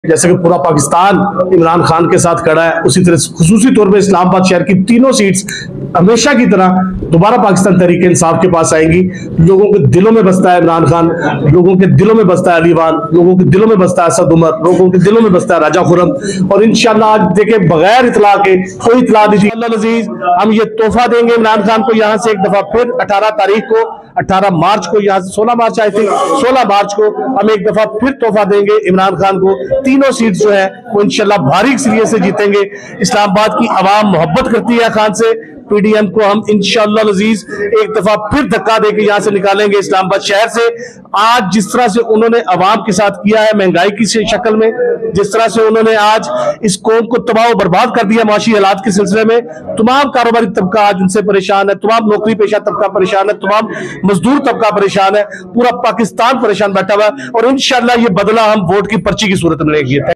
जैसे कि पूरा पाकिस्तान इमरान खान के साथ खड़ा है, उसी तरह खुसूसी तौर पे इस्लामाबाद शहर की तीनों सीट्स हमेशा की तरह दोबारा पाकिस्तान तहरीक इंसाफ के पास आएंगी। लोगों के दिलों में बसता है इमरान खान, लोगों के दिलों में बसता है अलीवान, लोगों के दिलों में बसता है असद उमर, लोगों के दिलों में बसता है राजा खुर्रम। और इंशाल्लाह आज देखे बगैर इतला के कोई इतला दीजिए अजीज, हम ये तोहफा देंगे इमरान खान को यहाँ से एक दफा फिर 18 तारीख को, 18 मार्च को, यहाँ से 16 मार्च आई थी, 16 मार्च को हम एक दफा फिर तोहफा देंगे इमरान खान को। तीनों सीट जो है वो इंशाल्लाह भारी अक्सरियत से जीतेंगे। इस्लामाबाद की आवाम मोहब्बत करती है खान से। पीडीएम को हम इंशाअल्लाह अजीज एक दफा फिर धक्का देके यहां से निकालेंगे इस्लामाबाद शहर से। आज जिस तरह से उन्होंने अवाम के साथ किया है महंगाई की शक्ल में, जिस तरह से उन्होंने आज इस कौम को तबाह बर्बाद कर दिया माशी हालात के सिलसिले में, तमाम कारोबारी तबका आज उनसे परेशान है, तमाम नौकरी पेशा तबका परेशान है, तमाम मजदूर तबका परेशान है, पूरा पाकिस्तान परेशान बैठा हुआ है। और इंशाअल्लाह ये बदला हम वोट की पर्ची की सूरत में लेंगे।